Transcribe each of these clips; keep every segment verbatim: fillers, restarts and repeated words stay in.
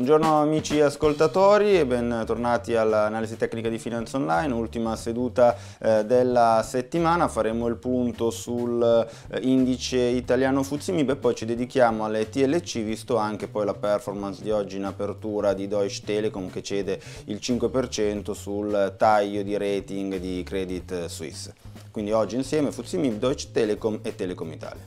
Buongiorno amici ascoltatori e bentornati all'analisi tecnica di Finanza Online, ultima seduta eh, della settimana. Faremo il punto sull'indice eh, italiano F T S E M I B e poi ci dedichiamo alle T L C, visto anche poi la performance di oggi in apertura di Deutsche Telekom che cede il cinque per cento sul taglio di rating di Credit Suisse. Quindi oggi insieme F T S E M I B, Deutsche Telekom e Telecom Italia.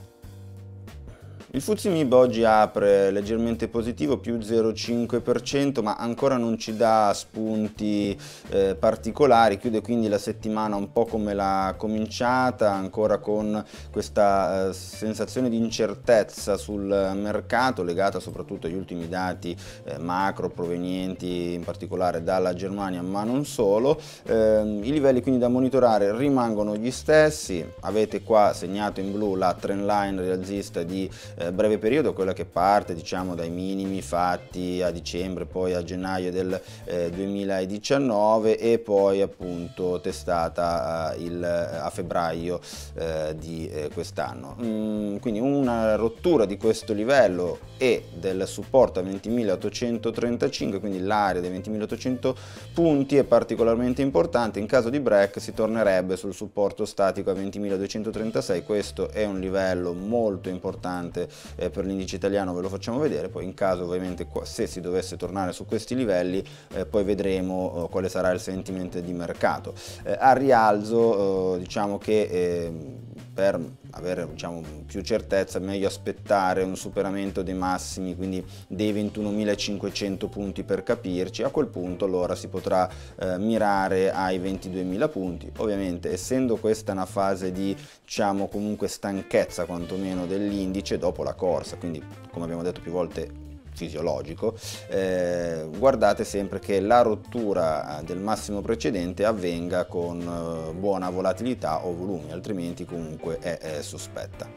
Il F T S E M I B oggi apre leggermente positivo, più zero virgola cinque per cento, ma ancora non ci dà spunti eh, particolari, chiude quindi la settimana un po' come l'ha cominciata, ancora con questa eh, sensazione di incertezza sul mercato, legata soprattutto agli ultimi dati eh, macro provenienti in particolare dalla Germania, ma non solo. Eh, I livelli quindi da monitorare rimangono gli stessi, avete qua segnato in blu la trendline rialzista di Eh, breve periodo, quella che parte diciamo dai minimi fatti a dicembre, poi a gennaio del eh, duemiladiciannove e poi appunto testata eh, il, a febbraio eh, di eh, quest'anno. Mm, quindi una rottura di questo livello e del supporto a ventimilaottocentotrentacinque, quindi l'area dei ventimilaottocento punti è particolarmente importante. In caso di break si tornerebbe sul supporto statico a ventimiladuecentotrentasei, questo è un livello molto importante Eh, per l'indice italiano, ve lo facciamo vedere, poi in caso ovviamente se si dovesse tornare su questi livelli eh, poi vedremo eh, quale sarà il sentiment di mercato. Eh, a rialzo eh, diciamo che eh, per avere diciamo, più certezza è meglio aspettare un superamento dei massimi, quindi dei ventunomilacinquecento punti per capirci. A quel punto allora si potrà eh, mirare ai ventiduemila punti. Ovviamente essendo questa una fase di diciamo comunque stanchezza quantomeno dell'indice dopo la corsa, quindi come abbiamo detto più volte fisiologico, eh, guardate sempre che la rottura del massimo precedente avvenga con eh, buona volatilità o volumi, altrimenti comunque è, è sospetta.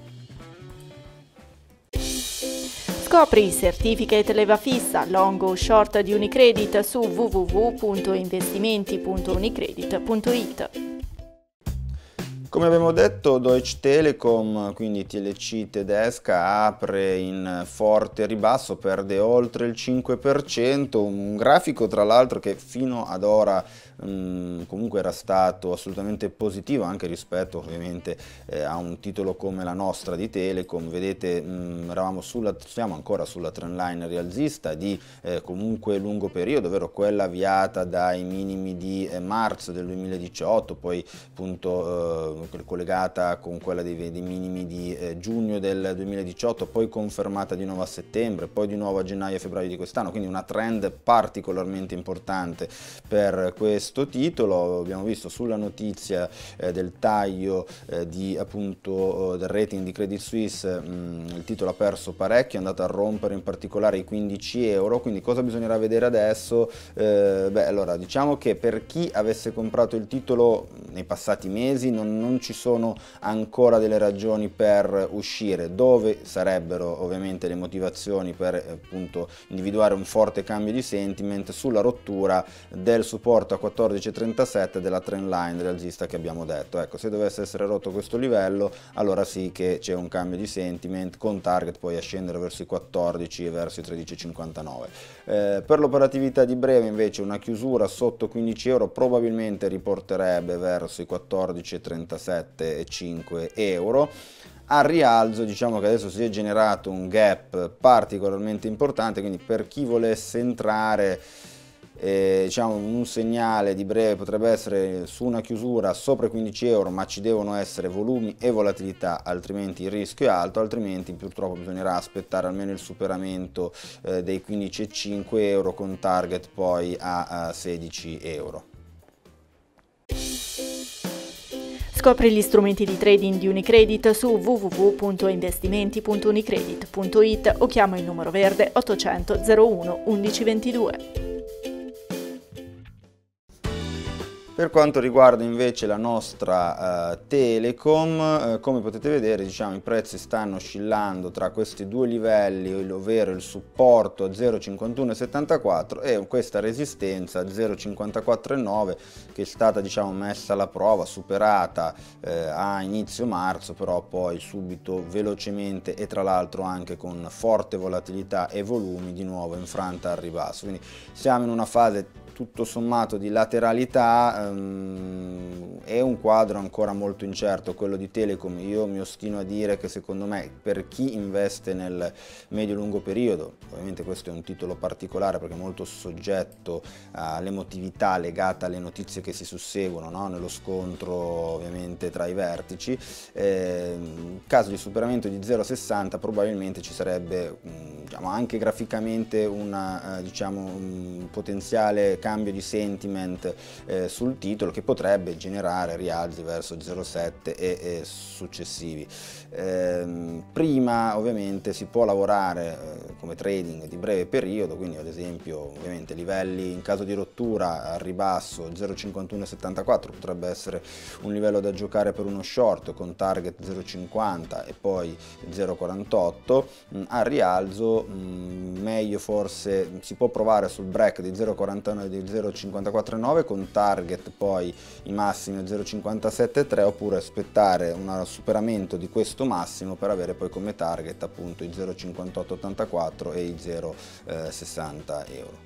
Scopri i certificate leva fissa, long o short di Unicredit su w w w punto investimenti punto unicredit punto it. Come abbiamo detto, Deutsche Telekom, quindi T L C tedesca, apre in forte ribasso, perde oltre il cinque per cento, un grafico tra l'altro che fino ad ora mh, comunque era stato assolutamente positivo anche rispetto ovviamente eh, a un titolo come la nostra di Telecom. Vedete, mh, eravamo sulla, siamo ancora sulla trendline rialzista di eh, comunque lungo periodo, ovvero quella avviata dai minimi di eh, marzo del duemiladiciotto, poi appunto eh, collegata con quella dei, dei minimi di eh, giugno del duemiladiciotto, poi confermata di nuovo a settembre, poi di nuovo a gennaio e febbraio di quest'anno, quindi una trend particolarmente importante per questo titolo. Abbiamo visto sulla notizia eh, del taglio eh, di appunto eh, del rating di Credit Suisse, mh, il titolo ha perso parecchio, è andato a rompere in particolare i quindici euro, quindi cosa bisognerà vedere adesso? Eh, beh, allora diciamo che per chi avesse comprato il titolo nei passati mesi non, non ci sono ancora delle ragioni per uscire. Dove sarebbero ovviamente le motivazioni per appunto individuare un forte cambio di sentiment? Sulla rottura del supporto a quattordici virgola trentasette della trendline rialzista che abbiamo detto. Ecco, se dovesse essere rotto questo livello allora sì che c'è un cambio di sentiment, con target poi a scendere verso i quattordici e verso i tredici virgola cinquantanove. Eh, per l'operatività di breve invece una chiusura sotto quindici euro probabilmente riporterebbe verso i quattordici virgola trentasette virgola cinque euro. A rialzo diciamo che adesso si è generato un gap particolarmente importante, quindi per chi volesse entrare eh, diciamo un segnale di breve potrebbe essere su una chiusura sopra i quindici euro, ma ci devono essere volumi e volatilità, altrimenti il rischio è alto, altrimenti purtroppo bisognerà aspettare almeno il superamento eh, dei quindici virgola cinque euro con target poi a, a sedici euro. Scopri gli strumenti di trading di Unicredit su w w w punto investimenti punto unicredit punto it o chiama il numero verde ottocento zero uno undici ventidue. Per quanto riguarda invece la nostra uh, Telecom, uh, come potete vedere, diciamo, i prezzi stanno oscillando tra questi due livelli, ovvero il supporto a zero virgola cinquantuno settantaquattro e questa resistenza a zero virgola cinquantaquattro nove, che è stata, diciamo, messa alla prova, superata eh, a inizio marzo, però poi subito velocemente e tra l'altro anche con forte volatilità e volumi di nuovo infranta al ribasso. Quindi siamo in una fase tutto sommato di lateralità. Um, è un quadro ancora molto incerto quello di Telecom. Io mi ostino a dire che secondo me, per chi investe nel medio-lungo periodo, ovviamente questo è un titolo particolare perché è molto soggetto all'emotività legata alle notizie che si susseguono, no? Nello scontro ovviamente tra i vertici, eh, in caso di superamento di zero virgola sessanta probabilmente ci sarebbe, diciamo, anche graficamente una, eh, diciamo, un potenziale cambio di sentiment eh, sul titolo, che potrebbe generare rialzi verso zero virgola sette e, e successivi. Eh, prima ovviamente si può lavorare eh, come trading di breve periodo, quindi ad esempio ovviamente livelli in caso di rottura al ribasso zero virgola cinquantuno settantaquattro potrebbe essere un livello da giocare per uno short con target zero virgola cinquanta e poi zero virgola quarantotto. Mh, al rialzo mh, meglio forse si può provare sul break di zero virgola quarantanove di zero virgola cinquantaquattro nove con target poi i massimi a zero virgola cinquantasette tre, oppure aspettare un superamento di questo massimo per avere poi come target appunto i zero virgola cinquantotto ottantaquattro e i zero virgola sessanta euro.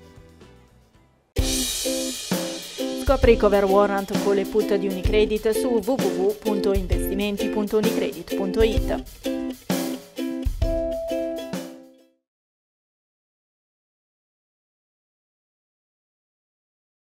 Scopri i cover warrant con le put di Unicredit su w w w punto investimenti punto unicredit punto it.